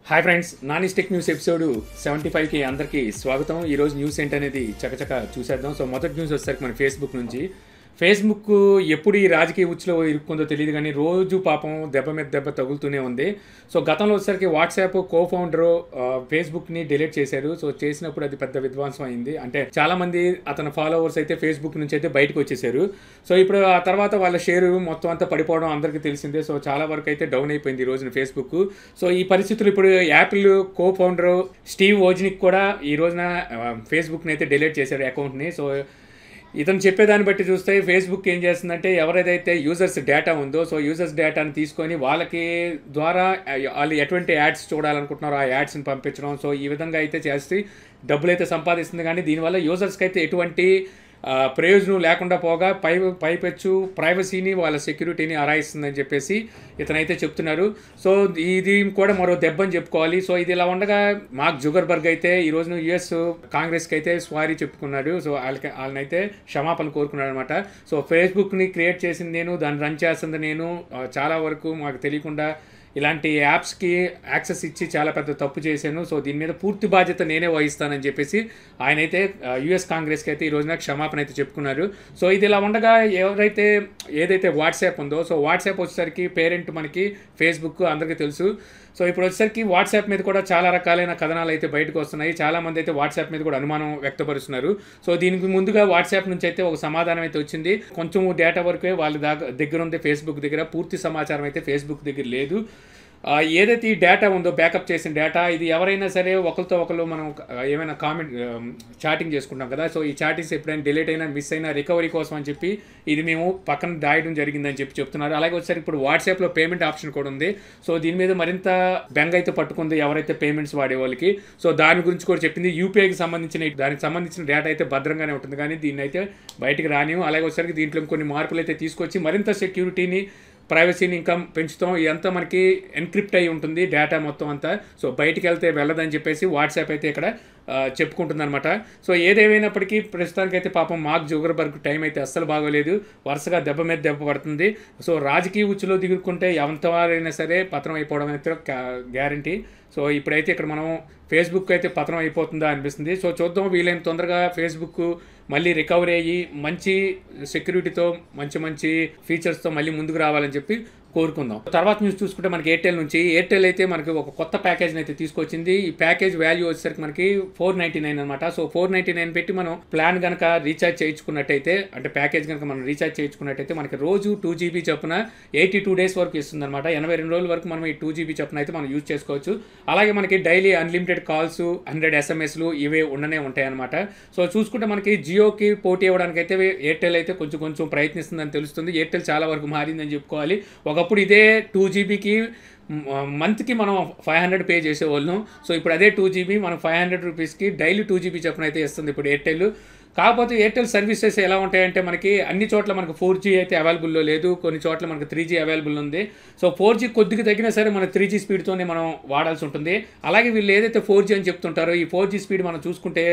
Hi friends, Nani's tech news episode 75కి అందరికీ స్వాగతం. ఈరోజు న్యూస్ ఏంటనేది చకచక చూసేద్దాం. సో మొదటి న్యూస్ వచ్చేసరికి మన ఫేస్బుక్ నుంచి. ఫేస్బుక్ ఎప్పుడు ఈ రాజకీయ ఉచ్చులో ఇరుక్కుందో తెలియదు, కానీ రోజు పాపం దెబ్బ మీద దెబ్బ తగులుతూనే ఉంది. సో గతంలో వచ్చేసరికి వాట్సాప్ కో ఫౌండర్ ఫేస్బుక్ని డిలీట్ చేశారు. సో చేసినప్పుడు అది పెద్ద విధ్వంసం అయింది. అంటే చాలా మంది అతని ఫాలోవర్స్ అయితే ఫేస్బుక్ నుంచి అయితే బయటకు వచ్చేసారు. సో ఇప్పుడు ఆ తర్వాత వాళ్ళ షేరు మొత్తం అంతా పడిపోవడం అందరికీ తెలిసిందే. సో చాలా వరకు అయితే డౌన్ అయిపోయింది ఈ రోజున ఫేస్బుక్. సో ఈ పరిస్థితులు ఇప్పుడు Apple co founder Steve Wozniak కూడా ఈ రోజున ఫేస్బుక్ని అయితే డిలీట్ చేశారు అకౌంట్ని. సో ఇతను చెప్పేదాన్ని బట్టి చూస్తే ఫేస్బుక్ ఏం చేస్తుందంటే ఎవరైతే యూజర్స్ డేటా ఉందో, సో యూజర్స్ డేటాను తీసుకొని వాళ్ళకి ద్వారా వాళ్ళు ఎటువంటి యాడ్స్ చూడాలనుకుంటున్నారో ఆ యాడ్స్ని పంపించడం. సో ఈ విధంగా అయితే చేసి డబ్బులు అయితే సంపాదిస్తుంది, కానీ దీనివల్ల యూజర్స్కి అయితే ఎటువంటి ప్రయోజనం లేకుండా పోగా పైపెచ్చు ప్రైవసీని వాళ్ళ సెక్యూరిటీని అరాయిస్తుందని చెప్పేసి ఇతనైతే చెప్తున్నారు. సో ఇది కూడా మరో దెబ్బని చెప్పుకోవాలి. సో ఇది ఇలా ఉండగా మార్క్ జుకర్బర్గ్ అయితే ఈ రోజున యుఎస్ కాంగ్రెస్కి అయితే స్వారీ చెప్పుకున్నాడు. సో వాళ్ళనైతే క్షమాపణ కోరుకున్నాడు అనమాట. సో ఫేస్బుక్ని క్రియేట్ చేసింది నేను, దాన్ని రన్ చేస్తుంది నేను, చాలా వరకు మాకు తెలియకుండా ఇలాంటి యాప్స్కి యాక్సెస్ ఇచ్చి చాలా పెద్ద తప్పు చేశాను. సో దీని మీద పూర్తి బాధ్యత నేనే వహిస్తానని చెప్పేసి ఆయన అయితే యుఎస్ కాంగ్రెస్కి అయితే ఈ రోజున క్షమాపణ అయితే చెప్పుకున్నారు. సో ఇది ఇలా ఉండగా ఏదైతే వాట్సాప్ ఉందో, సో వాట్సాప్ వచ్చేసరికి పేరెంట్ మనకి ఫేస్బుక్ అందరికీ తెలుసు. సో ఇప్పుడు వచ్చేసరికి వాట్సాప్ మీద కూడా చాలా రకాలైన కథనాలు అయితే బయటకు వస్తున్నాయి. చాలామంది అయితే వాట్సాప్ మీద కూడా అనుమానం వ్యక్తపరుస్తున్నారు. సో దీనికి ముందుగా వాట్సాప్ నుంచి అయితే ఒక సమాధానం అయితే వచ్చింది. కొంచెం డేటా వరకే వాళ్ళ దగ్గర ఉంది ఫేస్బుక్ దగ్గర, పూర్తి సమాచారం అయితే ఫేస్బుక్ దగ్గర లేదు. ఏదైతే ఈ డేటా ఉందో బ్యాకప్ చేసిన డేటా, ఇది ఎవరైనా సరే ఒకరితో ఒకరు మనం ఏమైనా కామెంట్ చాటింగ్ చేసుకుంటాం కదా. సో ఈ చాటింగ్స్ ఎప్పుడైనా డిలీట్ అయినా మిస్ అయినా రికవరీ కోసం అని చెప్పి ఇది మేము పక్కన దాయడం జరిగిందని చెప్తున్నారు. అలాగే వచ్చేసరికి ఇప్పుడు వాట్సాప్లో పేమెంట్ ఆప్షన్ కూడా ఉంది. సో దీని మీద మరింత బెంగ అయితే పట్టుకుంది ఎవరైతే పేమెంట్స్ వాడే వాళ్ళకి. సో దాని గురించి కూడా చెప్పింది. యూపీఐకి దానికి సంబంధించిన డేటా అయితే భద్రంగానే ఉంటుంది, కానీ దీన్ని అయితే బయటికి రానివ్వం. అలాగే వచ్చేసరికి దీంట్లో కొన్ని మార్పులు అయితే తీసుకొచ్చి మరింత సెక్యూరిటీని ప్రైవసీని ఇంకా పెంచుతాం. ఇదంతా మనకి ఎన్క్రిప్ట్ అయి ఉంటుంది డేటా మొత్తం అంతా. సో బయటికి వెళ్తే వెళ్ళదని చెప్పేసి వాట్సాప్ అయితే ఇక్కడ చెప్పుకుంటుందన్నమాట. సో ఏదేమైనప్పటికీ ప్రస్తుతానికైతే పాపం మార్క్ జుకర్బర్గ్ టైం అయితే అస్సలు బాగోలేదు. వరుసగా దెబ్బ మీద దెబ్బ పడుతుంది. సో రాజకీయ ఉచ్చులో దిగుకుంటే ఎంతవారైనా సరే పతనం అయిపోవడం అయితే గ్యారంటీ. సో ఇప్పుడైతే ఇక్కడ మనం ఫేస్బుక్ అయితే పతనం అయిపోతుందా అనిపిస్తుంది. సో చూద్దాం, వీలైన తొందరగా ఫేస్బుక్ మళ్ళీ రికవరీ అయ్యి మంచి సెక్యూరిటీతో మంచి ఫీచర్స్తో మళ్ళీ ముందుకు రావాలని చెప్పి కోరుకుందాం. తర్వాత న్యూస్ చూసుకుంటే మనకి ఎయిర్టెల్ అయితే మనకి ఒక కొత్త ప్యాకేజ్ని అయితే తీసుకొచ్చింది. ఈ ప్యాకేజ్ వాల్యూ వచ్చేసరికి మనకి $499 అనమాట. సో $499 పెట్టి మనం ప్లాన్ కనుక రీఛార్జ్ చేయించుకున్నట్టయితే, అంటే ప్యాకేజ్ కనుక మనం రీఛార్జ్ చేయించుకున్నట్టయితే మనకి రోజు 2GB చొప్పున 82 days వరకు ఇస్తుంది అనమాట. 82 రోజుల వరకు మనం ఈ 2GB చొప్పున అయితే మనం యూజ్ చేసుకోవచ్చు. అలాగే మనకి డైలీ అన్లిమిటెడ్ కాల్స్, 100 SMSలు ఇవే ఉండనే ఉంటాయి అనమాట. సో చూసుకుంటే మనకి జియోకి పోటీ ఇవ్వడానికి అయితే ఎయిర్టెల్ అయితే కొంచెం ప్రయత్నిస్తుందని తెలుస్తుంది. ఎయిర్టెల్ చాలా వరకు మారిందని చెప్పుకోవాలి. ఒకప్పుడు ఇదే 2GBకి మంత్కి మనం 500 పే చేసేవాళ్ళం. సో ఇప్పుడు అదే 2GB మనం 500 రూపీస్కి డైలీ 2GB చొప్పున అయితే ఇస్తుంది ఇప్పుడు ఎయిర్టెల్. కాకపోతే ఎయిర్టెల్ సర్వీసెస్ ఎలా ఉంటాయంటే మనకి అన్ని చోట్ల మనకు 4G అయితే అవైలబుల్లో లేదు, కొన్ని చోట్ల మనకు 3G అవైలబుల్ ఉంది. సో 4G కొద్దిగా తగ్గినా సరే మన 3G స్పీడ్తోనే మనం వాడాల్సి ఉంటుంది. అలాగే వీళ్ళు ఏదైతే 4G అని చెప్తుంటారో ఈ 4G స్పీడ్ మనం చూసుకుంటే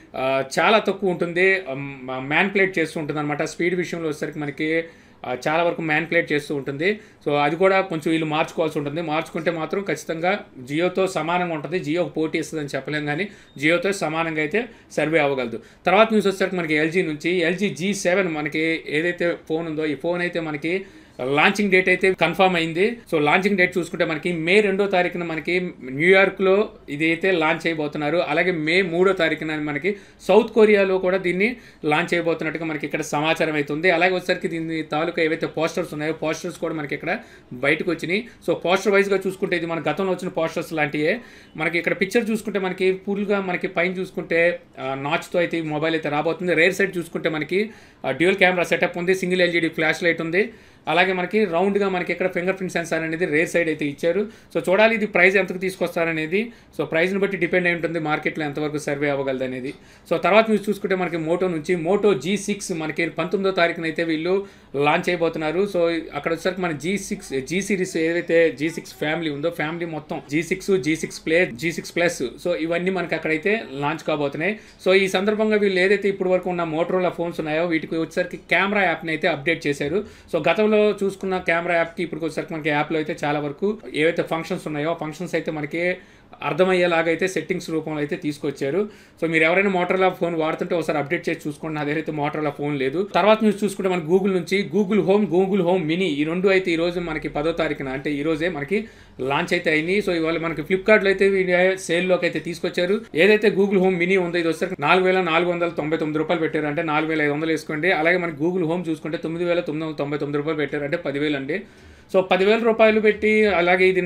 చాలా తక్కువ ఉంటుంది, మ్యాన్పులేట్ చేస్తూ ఉంటుంది అనమాట. స్పీడ్ విషయంలో వచ్చేసరికి మనకి చాలా వరకు మ్యాన్పులేట్ చేస్తూ ఉంటుంది. సో అది కూడా కొంచెం వీళ్ళు మార్చుకోవాల్సి ఉంటుంది. మార్చుకుంటే మాత్రం ఖచ్చితంగా జియోతో సమానంగా ఉంటుంది. జియోకి పోటీ ఇస్తుందని చెప్పలేం, కానీ జియోతో సమానంగా అయితే సర్వే అవ్వగలదు. తర్వాత న్యూస్ వచ్చేసరికి మనకి ఎల్జీ నుంచి ఎల్జీ G7 మనకి ఏదైతే ఫోన్ ఉందో ఈ ఫోన్ అయితే మనకి లాంచింగ్ డేట్ అయితే కన్ఫర్మ్ అయింది. సో లాంచింగ్ డేట్ చూసుకుంటే మనకి మే 2వ తారీఖున మనకి న్యూయార్క్లో ఇది అయితే లాంచ్ చేయబోతున్నారు. అలాగే మే 3వ తారీఖున మనకి సౌత్ కొరియాలో కూడా దీన్ని లాంచ్ చేయబోతున్నట్టుగా మనకి ఇక్కడ సమాచారం అవుతుంది. అలాగే వచ్చేసరికి దీని తాలూకా ఏవైతే పోస్టర్స్ ఉన్నాయో పోస్టర్స్ కూడా మనకి ఇక్కడ బయటకు వచ్చినాయి. సో పోస్టర్ వైజ్గా చూసుకుంటే ఇది మన గతంలో వచ్చిన పోస్టర్స్ లాంటివే. మనకి ఇక్కడ పిక్చర్ చూసుకుంటే మనకి ఫుల్గా మనకి పైన చూసుకుంటే నాచ్తో అయితే ఈ మొబైల్ అయితే రాబోతుంది. రేర్ సైడ్ చూసుకుంటే మనకి డ్యూయల్ కెమెరా సెటప్ ఉంది, సింగిల్ ఎల్ఈడి ఫ్లాష్ లైట్ ఉంది. అలాగే మనకి రౌండ్గా మనకి ఇక్కడ ఫింగర్ ప్రింట్ సెన్సార్ అనేది రేర్ సైడ్ అయితే ఇచ్చారు. సో చూడాలి ఇది ప్రైస్ ఎంతకు తీసుకొస్తారనేది. సో ప్రైస్ని బట్టి డిపెండ్ అయి ఉంటుంది మార్కెట్లో ఎంతవరకు సర్వే అవ్వగలదు అనేది. సో తర్వాత మీరు చూసుకుంటే మనకి మోటో నుంచి మోటో G6 మనకి 19వ తారీఖున అయితే వీళ్ళు లాంచ్ అయిపోతున్నారు. సో అక్కడ వచ్చేసరికి మన G సిరీస్ ఏదైతే G6 ఫ్యామిలీ ఉందో ఫ్యామిలీ మొత్తం G6 ప్లస్ సో ఇవన్నీ మనకి అక్కడైతే లాంచ్ కాబోతున్నాయి. సో ఈ సందర్భంగా వీళ్ళు ఏదైతే ఇప్పుడు వరకు ఉన్న మోటరోలా ఫోన్స్ ఉన్నాయో వీటికి వచ్చేసరికి కెమెరా యాప్ని అయితే అప్డేట్ చేశారు. సో గతంలో చూసుకున్న కెమెరా యాప్కి ఇప్పుడు వచ్చేసరికి మనకి యాప్లో అయితే చాలా వరకు ఏవైతే ఫంక్షన్స్ ఉన్నాయో ఫంక్షన్స్ అయితే మనకి అర్థమయ్యేలాగా అయితే సెట్టింగ్స్ రూపంలో అయితే తీసుకొచ్చారు. సో మీరు ఎవరైనా మోటరోలా ఫోన్ వాడుతుంటే ఒకసారి అప్డేట్ చేసి చూసుకోండి. నా దగ్గర అయితే మోటరోలా ఫోన్ లేదు. తర్వాత న్యూస్ చూసుకుంటే మన గూగుల్ నుంచి గూగుల్ హోమ్ మినీ ఈ రెండు అయితే ఈ రోజు మనకి 10వ తారీఖున అంటే ఈ రోజే మనకి లాంచ్ అయితే అయింది. సో ఇవాళ మనకి ఫ్లిప్కార్ట్లో అయితే సేల్లోకి అయితే తీసుకొచ్చారు. ఏదైతే గూగుల్ హోమ్ మినీ ఉందో ఇది వచ్చేసరికి 4,499 రూపాయలు పెట్టారు, అంటే 4,500 వేసుకోండి. అలాగే మనకి గూగుల్ హోమ్ చూసుకుంటే 9,999 రూపాయలు పెట్టారు, అంటే 10,000 అండి. సో 10,000 రూపాయలు పెట్టి అలాగే ఇది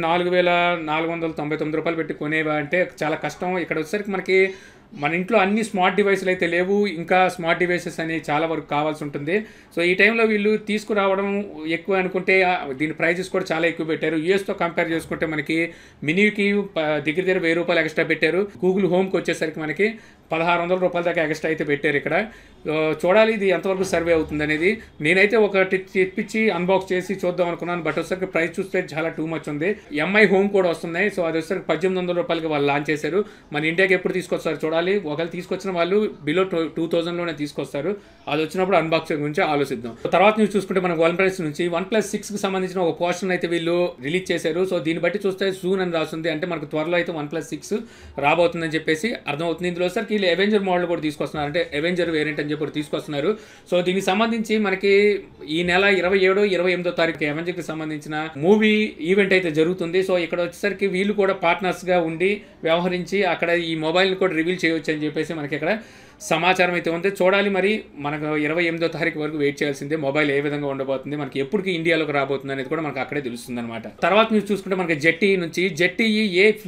4,499 రూపాయలు పెట్టి కొనేవా అంటే చాలా కష్టం. ఇక్కడ వచ్చేసరికి మనకి మన ఇంట్లో అన్ని స్మార్ట్ డివైస్లు అయితే లేవు, ఇంకా స్మార్ట్ డివైసెస్ అని చాలా వరకు కావాల్సి ఉంటుంది. సో ఈ టైంలో వీళ్ళు తీసుకురావడం ఎక్కువ అనుకుంటే దీని ప్రైజెస్ కూడా చాలా ఎక్కువ పెట్టారు. యూఎస్తో కంపేర్ చేసుకుంటే మనకి మినీకి దగ్గర 1,000 రూపాయలు ఎక్స్ట్రా పెట్టారు. గూగుల్ హోమ్కి వచ్చేసరికి మనకి 1,600 రూపాయల దాకా ఎక్స్ట్రా అయితే పెట్టారు ఇక్కడ. చూడాలి ఇది ఎంతవరకు సర్వే అవుతుంది అనేది. నేనైతే ఒక తెప్పించి అన్బాక్స్ చేసి చూద్దాం అనుకున్నాను, బట్ వచ్చేసరికి ప్రైస్ చూస్తే చాలా టూ మచ్ ఉంది. ఎంఐ హోమ్ కూడా వస్తున్నాయి. సో అది వచ్చేసరికి 1,800 రూపాయలకి వాళ్ళు లాంచ్ చేశారు. మన ఇండియాకి ఎప్పుడు తీసుకొస్తారు చూడాలి. ఒకవేళ తీసుకొచ్చిన వాళ్ళు బిలో 2,000లోనే తీసుకొస్తారు. అది వచ్చినప్పుడు అన్బాక్సింగ్ గురించి ఆలోచిద్దాం. తర్వాత న్యూస్ చూసుకుంటే మనకు OnePlus నుంచి OnePlus 6కి సంబంధించిన ఒక పోర్షన్ అయితే వీళ్ళు రిలీజ్ చేశారు. సో దీన్ని బట్టి చూస్తే సూన్ అని రాస్తుంది, అంటే మనకు త్వరలో అయితే OnePlus 6 రాబోతుందని చెప్పేసి అర్థమవుతుంది. ఇందులో వచ్చేసరికి వీళ్ళు అవెంజర్ మోడల్ కూడా తీసుకొస్తున్నారు, అంటే అవెంజర్ వేరియంట్ అని చెప్పి తీసుకొస్తున్నారు. సో దీనికి సంబంధించి మనకి ఈ నెల 27, 28వ తారీఖు అవెంజర్కి సంబంధించిన మూవీ ఈవెంట్ అయితే జరుగుతుంది. సో ఇక్కడ వచ్చేసరికి వీళ్ళు కూడా పార్ట్నర్స్గా ఉండి వ్యవహరించి అక్కడ ఈ మొబైల్ని కూడా రివీల్ చేయవచ్చు అని చెప్పేసి మనకి ఇక్కడ సమాచారం అయితే ఉంది. చూడాలి మరి, మనకు 28వ తారీఖు వరకు వెయిట్ చేయాల్సిందే. మొబైల్ ఏ విధంగా ఉండబోతుంది, మనకి ఎప్పటికి ఇండియాలోకి రాబోతుంది అనేది కూడా మనకు అక్కడే తెలుస్తుంది అనమాట. తర్వాత మీరు చూసుకుంటే మనకి ZTE నుంచి ZTE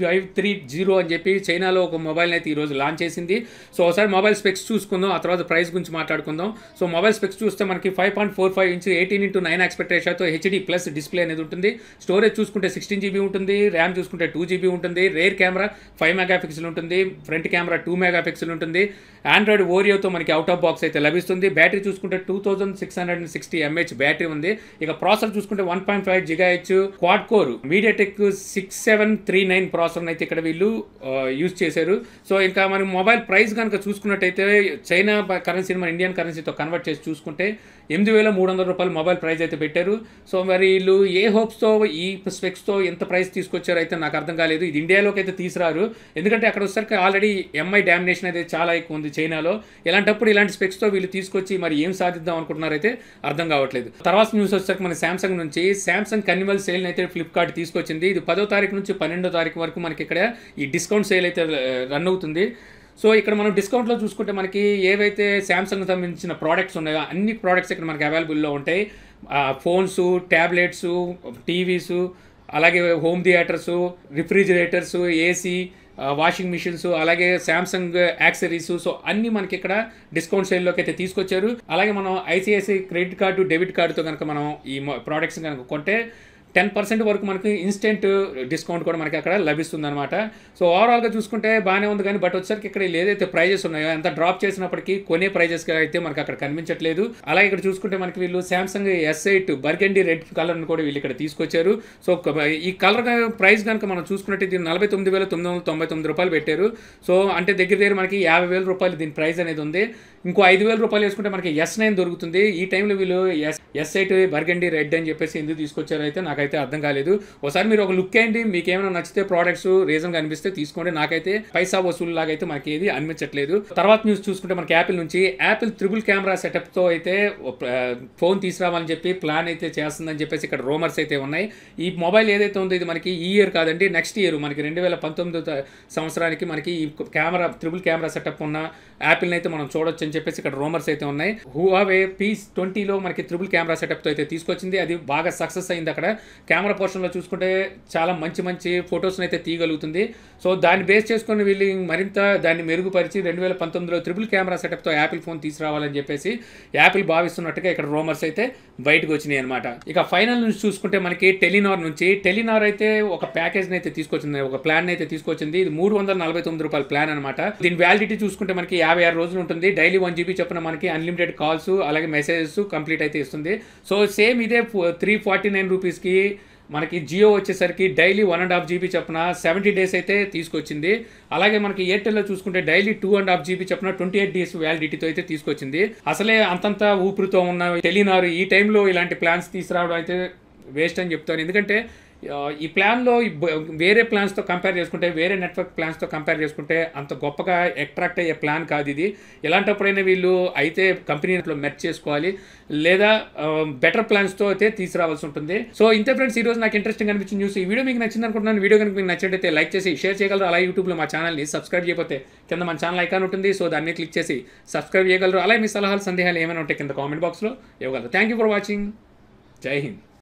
A530 అని చెప్పి చైనాలో ఒక మొబైల్ అయితే ఈ రోజు లాంచ్ చేసింది. సో ఒకసారి మొబైల్ స్పెక్స్ చూసుకుందాం, ఆ తర్వాత ప్రైస్ గురించి మాట్లాడుకుందాం. సో మొబైల్ స్పెక్స్ చూస్తే మనకి 5.45 ఇంచ్ 18:9 ఆస్పెక్ట్ రేషియోతో HD+ డిస్ప్లే అనేది ఉంటుంది. స్టోరేజ్ చూసుకుంటే 16 GB ఉంటుంది. ర్యామ్ చూసుకుంటే 2 GB ఉంటుంది. రేర్ కెమెరా 5 మెగాపిక్సెల్ ఉంటుంది. ఫ్రంట్ కెమెరా 2 మెగాపిక్సెల్ ఉంటుంది. ఆండ్రాయిడ్ ఓరియోతో మనకి అవుట్ ఆఫ్ బాక్స్ అయితే లభిస్తుంది. బ్యాటరీ చూసుకుంటే 2660 mAh బ్యాటరీ ఉంది. ఇక ప్రాసెసర్ చూసుకుంటే 1.5 GHz quad core MediaTek 6739 processor అయితే ఇక్కడ వీళ్ళు యూజ్ చేశారు. సో ఇంకా మనం మొబైల్ ప్రైస్ కనుక చూసుకున్నట్టయితే చైనా కరెన్సీని మన ఇండియన్ కరెన్సీతో కన్వర్ట్ చేసి చూసుకుంటే 8,300 రూపాయలు మొబైల్ ప్రైస్ అయితే పెట్టారు. సో మరి వీళ్ళు ఏ హోప్స్తో ఈ స్పెక్స్తో ఎంత ప్రైస్ తీసుకొచ్చారో అయితే నాకు అర్థం కాలేదు. ఇది ఇండియాలోకి అయితే తీసుకురారు, ఎందుకంటే అక్కడ వచ్చేసరికి ఆల్రెడీ ఎంఐ డామినేషన్ అయితే చాలా ఎక్కువ ఉంది చైనాలో. ఇలాంటప్పుడు ఇలాంటి స్పెక్స్తో వీళ్ళు తీసుకొచ్చి మరి ఏం సాధిద్దాం అనుకుంటున్నారైతే అర్థం కావట్లేదు. తర్వాత న్యూస్ వచ్చేసరికి మన శాంసంగ్ నుంచి శాంసంగ్ కన్యువల్ సేల్ అయితే ఫ్లిప్కార్ట్ తీసుకొచ్చింది. ఇది 10వ తారీఖు నుంచి 12వ తారీఖు వరకు మనకి ఇక్కడ ఈ డిస్కౌంట్ సేల్ అయితే రన్ అవుతుంది. సో ఇక్కడ మనం డిస్కౌంట్లో చూసుకుంటే మనకి ఏవైతే శాంసంగ్ సంబంధించిన ప్రోడక్ట్స్ ఉన్నాయో అన్ని ప్రోడక్ట్స్ ఇక్కడ మనకి అవైలబుల్లో ఉంటాయి. ఫోన్స్, ట్యాబ్లెట్స్, టీవీస్, అలాగే home theatres, refrigerators, AC, washing machines, అలాగే శాంసంగ్ యాక్సెసరీస్. సో అన్ని మనకి ఇక్కడ డిస్కౌంట్ సేల్లోకి అయితే తీసుకొచ్చారు. అలాగే మనం ఐసిఐసిఐ క్రెడిట్ కార్డు, డెబిట్ కార్డుతో కనుక మనం ఈ ప్రోడక్ట్స్ కనుక కొంటే 10% వరకు మనకి ఇన్స్టెంట్ డిస్కౌంట్ కూడా మనకి అక్కడ లభిస్తుంది అనమాట. సో ఓవరాల్గా చూసుకుంటే బాగానే ఉంది, కానీ బట్ వచ్చేసరికి ఇక్కడ ఏదైతే ప్రైజెస్ ఉన్నాయో ఎంత డ్రాప్ చేసినప్పటికీ కొనే ప్రైజెస్గా అయితే మనకి అక్కడ కనిపించట్లేదు. అలాగే ఇక్కడ చూసుకుంటే మనకి వీళ్ళు శాంసంగ్ S8 బర్గండీ రెడ్ కలర్ని కూడా వీళ్ళు ఇక్కడ తీసుకొచ్చారు. సో ఈ కలర్ ప్రైస్ కనుక మనం చూసుకున్నట్టు దీన్ని 49,999 రూపాయలు పెట్టారు. సో అంటే దగ్గర మనకి 50,000 రూపాయలు దీని ప్రైస్ అనేది ఉంది. ఇంకో 5,000 రూపాయలు వేసుకుంటే మనకి S9 దొరుకుతుంది. ఈ టైంలో వీళ్ళు S8 బర్గండీ రెడ్ అని చెప్పేసి ఎందుకు తీసుకొచ్చారో అయితే నాకైతే అర్థం కాలేదు. ఒకసారి మీరు ఒక లుక్ అయ్యండి, మీకు ఏమైనా నచ్చితే ప్రోడక్ట్స్ రీజన్ అనిపిస్తే తీసుకోండి. నాకైతే పైసా వసూలు లాగా అయితే మనకి ఏది అనిపించట్లేదు. తర్వాత న్యూస్ చూసుకుంటే మనకి యాపిల్ నుంచి యాపిల్ ట్రిపుల్ కెమెరా సెటప్తో అయితే ఫోన్ తీసుకురావాలని చెప్పి ప్లాన్ అయితే చేస్తుందని చెప్పేసి ఇక్కడ రూమర్స్ అయితే ఉన్నాయి. ఈ మొబైల్ ఏదైతే ఉందో ఇది మనకి ఈ ఇయర్ కాదండి, నెక్స్ట్ ఇయర్ మనకి 2019 సంవత్సరానికి మనకి ఈ కెమెరా ట్రిపుల్ కెమెరా సెటప్ ఉన్న యాపిల్ని అయితే మనం చూడొచ్చు అని చెప్పేసి ఇక్కడ రూమర్స్ అయితే ఉన్నాయి. హువావే P20లో మనకి ట్రిపుల్ కెమెరా సెటప్తో అయితే తీసుకొచ్చింది. అది బాగా సక్సెస్ అయింది. అక్కడ కెమెరా పోర్షన్లో చూసుకుంటే చాలా మంచి ఫొటోస్ని అయితే తీయగలుగుతుంది. సో దాన్ని బేస్ చేసుకొని వీళ్ళు మరింత దాన్ని మెరుగుపరిచి 2019లో ట్రిపుల్ కెమెరా సెటప్తో యాపిల్ ఫోన్ తీసుకురావాలని చెప్పేసి యాపిల్ భావిస్తున్నట్టుగా ఇక్కడ రూమర్స్ అయితే బయటకు వచ్చినాయి అనమాట. ఇక ఫైనల్ నుంచి చూసుకుంటే మనకి టెలినార్ నుంచి టెలినార్ అయితే ఒక ప్యాకేజ్ని అయితే తీసుకొచ్చింది, ఒక ప్లాన్ అయితే తీసుకొచ్చింది. ఇది 349 రూపాయల ప్లాన్ అనమాట. దీని వ్యాలిడిటీ చూసుకుంటే మనకి 56 రోజులు ఉంటుంది. డైలీ 1 GB చొప్పున మనకి అన్లిమిటెడ్ కాల్స్ అలాగే మెసేజెస్ కంప్లీట్ అయితే ఇస్తుంది. సో సేమ్ ఇదే 349 రూపీస్కి మనకి జియో వచ్చేసరికి డైలీ 1.5 GB చొప్పున 70 డేస్ అయితే తీసుకొచ్చింది. అలాగే మనకి ఎయిర్టెల్లో చూసుకుంటే డైలీ 2.5 GB చొప్పున 28 డేస్ వ్యాలిడిటీతో అయితే తీసుకొచ్చింది. అసలే అంతంత ఊపిరితో ఉన్న టెలినార్ ఈ టైంలో ఇలాంటి ప్లాన్స్ తీసుకురావడం అయితే వేస్ట్ అని చెప్తాను. ఎందుకంటే ఈ ప్లాన్లో వేరే ప్లాన్స్తో కంపేర్ చేసుకుంటే, వేరే నెట్వర్క్ ప్లాన్స్తో కంపేర్ చేసుకుంటే అంత గొప్పగా అట్రాక్ట్ అయ్యే ప్లాన్ కాదు ఇది. ఎలాంటప్పుడైనా వీళ్ళు అయితే కంపెనీలో మెర్జ్ చేసుకోవాలి, లేదా బెటర్ ప్లాన్స్తో అయితే తీసుకురావాల్సి ఉంటుంది. సో ఇంతే ఫ్రెండ్స్, ఈ రోజు నాకు ఇంట్రెస్టింగ్ అనిపించిన న్యూస్. ఈ వీడియో మీకు నచ్చింది అనుకుంటున్నాను. వీడియో కనుక మీకు నచ్చినట్టయితే లైక్ చేసి షేర్ చేయగలరు. అలాగే యూట్యూబ్లో మా ఛానల్ని సబ్స్క్రైబ్ చేయకపోతే కింద మన ఛానల్ ఐకాన్ ఉంటుంది, సో దాన్ని క్లిక్ చేసి సబ్స్క్రైబ్ చేయగలరు. అలాగే మీ సలహాలు సందేహాలు ఏమైనా ఉంటే కింద కామెంట్ బాక్స్లో ఇవ్వగలరు. Thank you for watching. Jai Hind.